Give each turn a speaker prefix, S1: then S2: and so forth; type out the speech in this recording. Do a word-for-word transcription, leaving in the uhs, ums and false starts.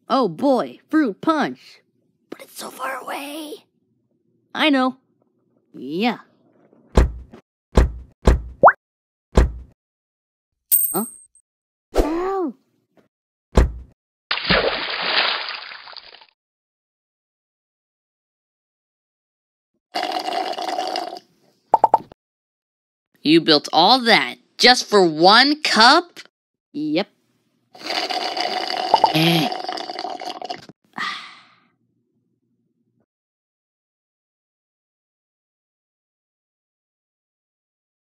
S1: Oh boy, fruit punch. But it's so far away. I know. Yeah. Huh? Ow!
S2: You built all that just for one cup?
S1: Yep.
S2: Eh.